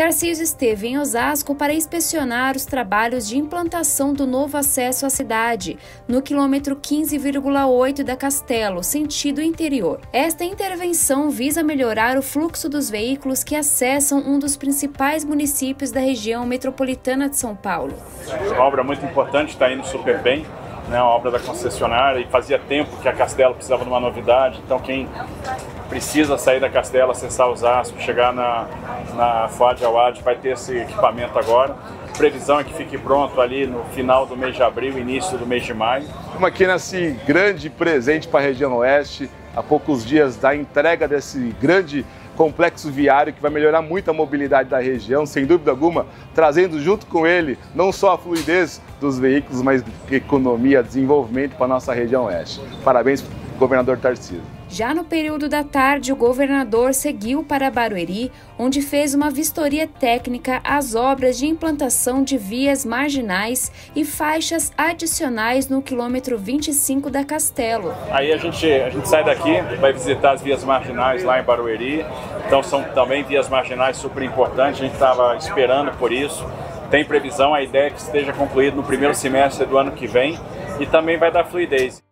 Tarcísio esteve em Osasco para inspecionar os trabalhos de implantação do novo acesso à cidade, no quilômetro 15,8 da Castelo, sentido interior. Esta intervenção visa melhorar o fluxo dos veículos que acessam um dos principais municípios da região metropolitana de São Paulo. Uma obra muito importante, está indo super bem, né? Uma obra da concessionária, e fazia tempo que a Castelo precisava de uma novidade, então quem precisa sair da Castelo, acessar Osasco, chegar na Fuad Awad, vai ter esse equipamento agora. A previsão é que fique pronto ali no final do mês de abril, início do mês de maio. Estamos aqui nesse grande presente para a região oeste, há poucos dias da entrega desse grande complexo viário que vai melhorar muito a mobilidade da região, sem dúvida alguma, trazendo junto com ele não só a fluidez dos veículos, mas economia, desenvolvimento para a nossa região oeste. Parabéns, governador Tarcísio. Já no período da tarde, o governador seguiu para Barueri, onde fez uma vistoria técnica às obras de implantação de vias marginais e faixas adicionais no quilômetro 25 da Castelo. Aí a gente sai daqui, vai visitar as vias marginais lá em Barueri, então são também vias marginais super importantes, a gente estava esperando por isso. Tem previsão, a ideia é que esteja concluído no primeiro semestre do ano que vem e também vai dar fluidez.